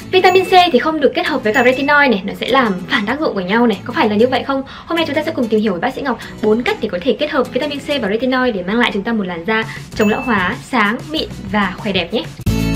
Vitamin C thì không được kết hợp với cả retinol này, nó sẽ làm phản tác dụng của nhau này, có phải là như vậy không? Hôm nay chúng ta sẽ cùng tìm hiểu với bác sĩ Ngọc 4 cách để có thể kết hợp vitamin C và retinol để mang lại chúng ta một làn da chống lão hóa, sáng, mịn và khỏe đẹp nhé.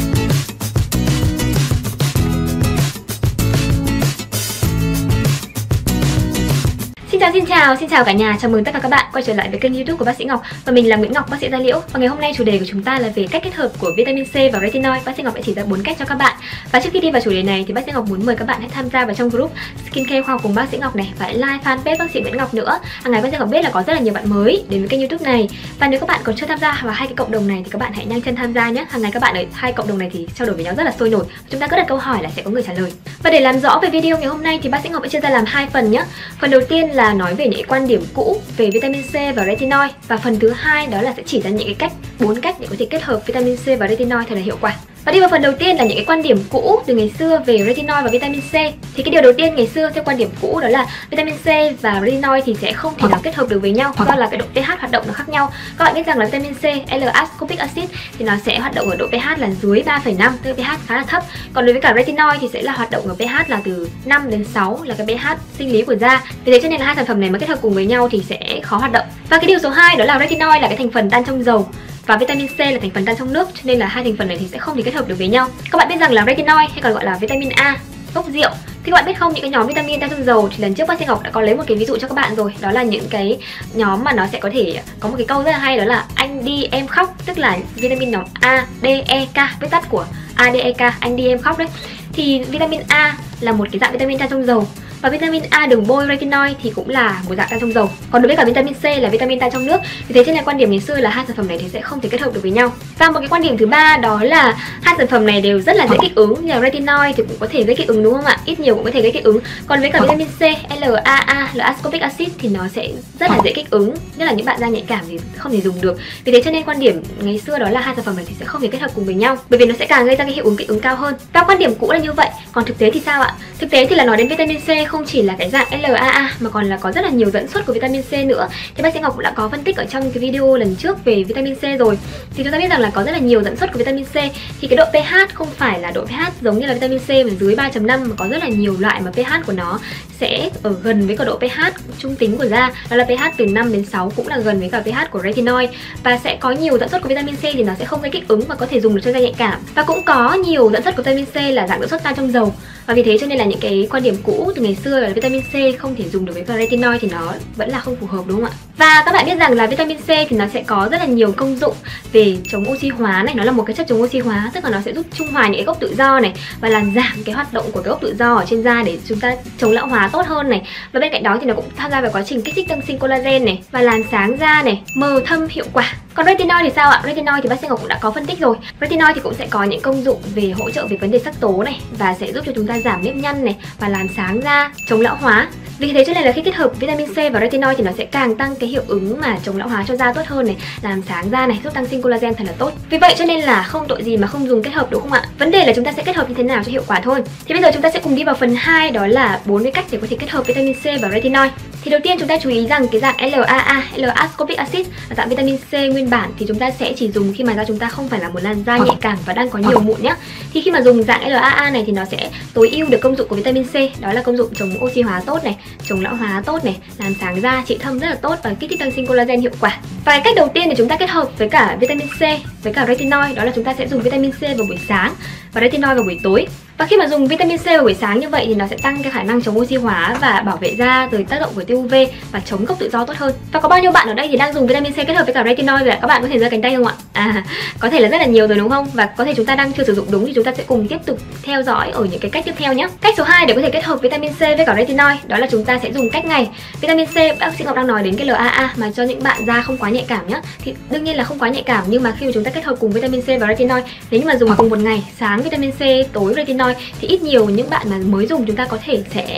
Xin chào cả nhà, chào mừng tất cả các bạn quay trở lại với kênh YouTube của bác sĩ Ngọc. Và mình là Nguyễn Ngọc, bác sĩ da liễu. Và ngày hôm nay chủ đề của chúng ta là về cách kết hợp của vitamin C và retinol. Bác sĩ Ngọc sẽ chỉ ra 4 cách cho các bạn. Và trước khi đi vào chủ đề này thì bác sĩ Ngọc muốn mời các bạn hãy tham gia vào trong group Skincare khoa học cùng bác sĩ Ngọc này, và hãy like fanpage bác sĩ Nguyễn Ngọc nữa. Hàng ngày bác sĩ Ngọc biết là có rất là nhiều bạn mới đến với kênh YouTube này. Và nếu các bạn còn chưa tham gia vào hai cái cộng đồng này thì các bạn hãy nhanh chân tham gia nhé. Hàng ngày các bạn ở hai cộng đồng này thì trao đổi với nhau rất là sôi nổi. Chúng ta cứ đặt câu hỏi là sẽ có người trả lời. Và để làm rõ về video ngày hôm nay thì bác sĩ Ngọc sẽ chia ra làm hai phần nhé. Phần đầu tiên là nói về những quan điểm cũ về vitamin C và retinol, và phần thứ hai đó là sẽ chỉ ra những cái 4 cách để có thể kết hợp vitamin C và retinol thật là hiệu quả. Và đi vào phần đầu tiên là những cái quan điểm cũ từ ngày xưa về retinol và vitamin C. Thì cái điều đầu tiên ngày xưa theo quan điểm cũ đó là vitamin C và retinol thì sẽ không thể nào kết hợp được với nhau do là cái độ pH hoạt động nó khác nhau. Các bạn biết rằng là vitamin C, L-ascorbic acid thì nó sẽ hoạt động ở độ pH là dưới 3,5, tức là pH khá là thấp. Còn đối với cả retinol thì sẽ là hoạt động ở pH là từ 5 đến 6 là cái pH sinh lý của da. Vì thế cho nên là hai sản phẩm này mà kết hợp cùng với nhau thì sẽ khó hoạt động. Và cái điều số 2 đó là retinol là cái thành phần tan trong dầu và vitamin C là thành phần tan trong nước, cho nên là hai thành phần này thì sẽ không thể kết hợp được với nhau. Các bạn biết rằng là retinol hay còn gọi là vitamin A, gốc rượu, thì các bạn biết không, những cái nhóm vitamin tan trong dầu thì lần trước bác sĩ Ngọc đã có lấy một cái ví dụ cho các bạn rồi. Đó là những cái nhóm mà nó sẽ có thể có một cái câu rất là hay, đó là anh đi em khóc, tức là vitamin nhóm A, D, E, K, viết tắt của A, D, E, K, anh đi em khóc đấy. Thì vitamin A là một cái dạng vitamin tan trong dầu, và vitamin A đường bôi retinol thì cũng là một dạng tan trong dầu. Còn đối với cả vitamin C là vitamin tan trong nước. Vì thế cho nên quan điểm ngày xưa là hai sản phẩm này thì sẽ không thể kết hợp được với nhau. Và một cái quan điểm thứ ba đó là hai sản phẩm này đều rất là dễ kích ứng, như là retinol thì cũng có thể gây kích ứng đúng không ạ? Ít nhiều cũng có thể gây kích ứng. Còn với cả vitamin C, LAA, L-ascorbic acid thì nó sẽ rất là dễ kích ứng, nhất là những bạn da nhạy cảm thì không thể dùng được. Vì thế cho nên quan điểm ngày xưa đó là hai sản phẩm này thì sẽ không thể kết hợp cùng với nhau, bởi vì nó sẽ càng gây ra cái hiệu ứng kích ứng cao hơn. Và quan điểm cũ là như vậy. Còn thực tế thì sao ạ? Thực tế thì là nói đến vitamin C không chỉ là cái dạng LAA mà còn là có rất là nhiều dẫn xuất của vitamin C nữa. Thì bác sĩ Ngọc cũng đã có phân tích ở trong cái video lần trước về vitamin C rồi. Thì chúng ta biết rằng là có rất là nhiều dẫn xuất của vitamin C. Thì cái độ pH không phải là độ pH giống như là vitamin C mà dưới 3,5, mà có rất là nhiều loại mà pH của nó sẽ ở gần với cả độ pH trung tính của da. Đó là pH từ 5 đến 6 cũng là gần với cả pH của retinol. Và sẽ có nhiều dẫn xuất của vitamin C thì nó sẽ không gây kích ứng và có thể dùng được cho da nhạy cảm. Và cũng có nhiều dẫn xuất của vitamin C là dạng dẫn xuất tan trong dầu. Và vì thế cho nên là những cái quan điểm cũ từ ngày xưa là vitamin C không thể dùng được với retinol thì nó vẫn là không phù hợp, đúng không ạ? Và các bạn biết rằng là vitamin C thì nó sẽ có rất là nhiều công dụng về chống oxy hóa này, nó là một cái chất chống oxy hóa, tức là nó sẽ giúp trung hòa những cái gốc tự do này và làm giảm cái hoạt động của cái gốc tự do ở trên da để chúng ta chống lão hóa tốt hơn này. Và bên cạnh đó thì nó cũng tham gia vào quá trình kích thích tăng sinh collagen này và làm sáng da này, mờ thâm hiệu quả. Còn retinol thì sao ạ? Retinol thì bác sĩ Ngọc cũng đã có phân tích rồi. Retinol thì cũng sẽ có những công dụng về hỗ trợ về vấn đề sắc tố này và sẽ giúp cho chúng ta giảm nếp nhăn này và làm sáng da, chống lão hóa. Vì thế cho nên là khi kết hợp vitamin C và retinol thì nó sẽ càng tăng cái hiệu ứng mà chống lão hóa cho da tốt hơn này, làm sáng da này, giúp tăng sinh collagen thật là tốt. Vì vậy cho nên là không tội gì mà không dùng kết hợp, đúng không ạ? Vấn đề là chúng ta sẽ kết hợp như thế nào cho hiệu quả thôi. Thì bây giờ chúng ta sẽ cùng đi vào phần 2, đó là 4 cái cách để có thể kết hợp vitamin C và retinol. Thì đầu tiên chúng ta chú ý rằng cái dạng LAA, L-ascorbic acid là dạng vitamin C nguyên bản thì chúng ta sẽ chỉ dùng khi mà da chúng ta không phải là một làn da nhạy cảm và đang có nhiều mụn nhé. Thì khi mà dùng dạng LAA này thì nó sẽ tối ưu được công dụng của vitamin C, đó là công dụng chống oxy hóa tốt này, chống lão hóa tốt này, làm sáng da, trị thâm rất là tốt và kích thích tăng sinh collagen hiệu quả. Và cái cách đầu tiên để chúng ta kết hợp với cả vitamin C với cả retinol đó là chúng ta sẽ dùng vitamin C vào buổi sáng và retinol vào buổi tối. Và khi mà dùng vitamin C vào buổi sáng như vậy thì nó sẽ tăng cái khả năng chống oxy hóa và bảo vệ da từ tác động của tia UV và chống gốc tự do tốt hơn. Và có bao nhiêu bạn ở đây thì đang dùng vitamin C kết hợp với cả retinol rồi ạ? Các bạn có thể giơ cánh tay không ạ? Có thể là rất là nhiều rồi đúng không? Và có thể chúng ta đang chưa sử dụng đúng thì chúng ta sẽ cùng tiếp tục theo dõi ở những cái cách tiếp theo nhé. Cách số 2 để có thể kết hợp vitamin C với cả retinol đó là chúng ta sẽ dùng cách ngày. Vitamin C bác sĩ Ngọc đang nói đến cái LAA mà cho những bạn da không quá nhạy cảm nhé. Thì đương nhiên là không quá nhạy cảm, nhưng mà khi mà chúng ta kết hợp cùng vitamin C và retinol, nếu như mà dùng cùng một ngày, sáng vitamin C, tối retinol thì ít nhiều những bạn mà mới dùng chúng ta có thể sẽ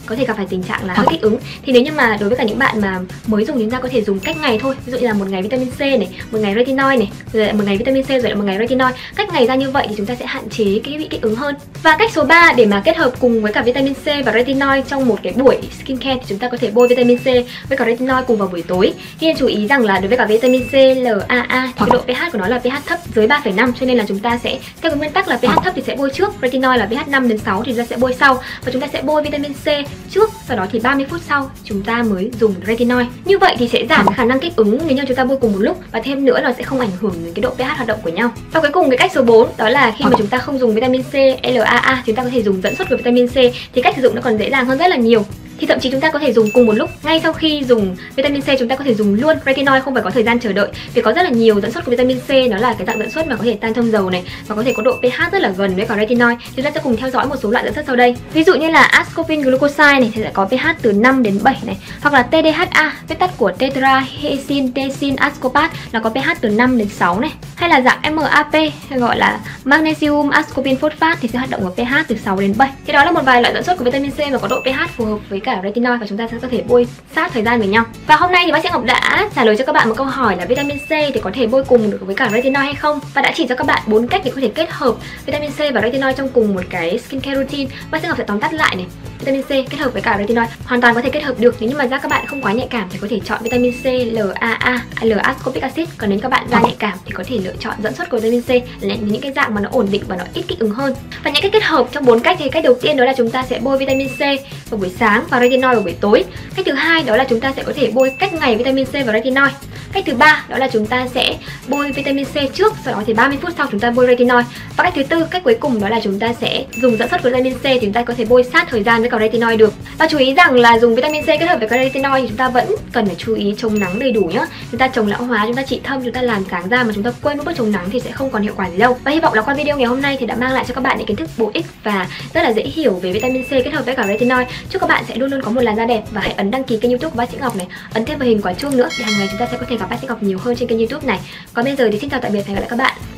có thể gặp phải tình trạng là hơi kích ứng. Thì nếu như mà đối với cả những bạn mà mới dùng thì chúng ta có thể dùng cách ngày thôi. Ví dụ như là một ngày vitamin C này, một ngày retinol này, rồi lại một ngày vitamin C rồi lại một ngày retinol. Cách ngày ra như vậy thì chúng ta sẽ hạn chế cái bị kích ứng hơn. Và cách số 3 để mà kết hợp cùng với cả vitamin C và retinol trong một cái buổi skincare thì chúng ta có thể bôi vitamin C với cả retinol cùng vào buổi tối. Tuy nhiên chú ý rằng là đối với cả vitamin C LAA thì cái độ pH của nó là pH thấp dưới 3,5, cho nên là chúng ta sẽ theo cái nguyên tắc là pH thấp thì sẽ bôi trước, retinol là pH 5 đến 6 thì chúng ta sẽ bôi sau, và chúng ta sẽ bôi vitamin C trước, sau đó thì 30 phút sau chúng ta mới dùng retinol. Như vậy thì sẽ giảm khả năng kích ứng nếu như chúng ta bôi cùng một lúc, và thêm nữa là sẽ không ảnh hưởng đến cái độ pH hoạt động của nhau. Và cuối cùng cái cách số 4 đó là khi mà chúng ta không dùng vitamin C LAA, chúng ta có thể dùng dẫn xuất của vitamin C, thì cách sử dụng nó còn dễ dàng hơn rất là nhiều. Thì thậm chí chúng ta có thể dùng cùng một lúc. Ngay sau khi dùng vitamin C chúng ta có thể dùng luôn retinol, không phải có thời gian chờ đợi. Vì có rất là nhiều dẫn xuất của vitamin C, nó là cái dạng dẫn xuất mà có thể tan thông dầu này, và có thể có độ pH rất là gần với cả retinol. Chúng ta sẽ cùng theo dõi một số loại dẫn xuất sau đây. Ví dụ như là ascorbin glucoside này thì sẽ có pH từ 5 đến 7 này, hoặc là TDHA, viết tắt của tetrahydroxy ascorbate là có pH từ 5 đến 6 này. Hay là dạng MAP hay gọi là magnesium ascorbin phosphate thì sẽ hoạt động ở pH từ 6 đến 7. Thì đó là một vài loại dẫn xuất của vitamin C mà có độ pH phù hợp với cả retinol, và chúng ta sẽ có thể bôi sát thời gian với nhau. Và hôm nay thì bác sĩ Ngọc đã trả lời cho các bạn một câu hỏi là vitamin C thì có thể bôi cùng được với cả retinol hay không, và đã chỉ cho các bạn 4 cách để có thể kết hợp vitamin C và retinol trong cùng một cái skincare routine. Bác sĩ Ngọc sẽ tóm tắt lại này. Vitamin C kết hợp với cả retinol hoàn toàn có thể kết hợp được, nếu như mà da các bạn không quá nhạy cảm thì có thể chọn vitamin C LAA, L-ascorbic acid. Còn nếu các bạn da nhạy cảm thì có thể lựa chọn dẫn xuất của vitamin C là những cái dạng mà nó ổn định và nó ít kích ứng hơn. Và những cái kết hợp trong 4 cách thì cách đầu tiên đó là chúng ta sẽ bôi vitamin C vào buổi sáng và retinol vào buổi tối. Cách thứ hai đó là chúng ta sẽ có thể bôi cách ngày vitamin C và retinol. Cách thứ ba đó là chúng ta sẽ bôi vitamin C trước, sau đó thì 30 phút sau chúng ta bôi retinol. Và cách thứ tư, cách cuối cùng đó là chúng ta sẽ dùng dẫn xuất của vitamin C thì chúng ta có thể bôi sát thời gian với cả retinol được. Và chú ý rằng là dùng vitamin C kết hợp với cả retinol thì chúng ta vẫn cần phải chú ý chống nắng đầy đủ nhá. Chúng ta chống lão hóa, chúng ta trị thâm, chúng ta làm sáng da mà chúng ta quên mất bước chống nắng thì sẽ không còn hiệu quả gì đâu. Và hy vọng là qua video ngày hôm nay thì đã mang lại cho các bạn những kiến thức bổ ích và rất là dễ hiểu về vitamin C kết hợp với cả retinol. Chúc các bạn sẽ luôn luôn có một làn da đẹp, và hãy ấn đăng ký kênh YouTube của bác sĩ Ngọc này, ấn thêm vào hình quả chuông nữa để hàng ngày chúng ta sẽ có thể gặp bác sĩ Ngọc nhiều hơn trên kênh YouTube này. Còn bây giờ thì xin chào tạm biệt và hẹn gặp lại các bạn.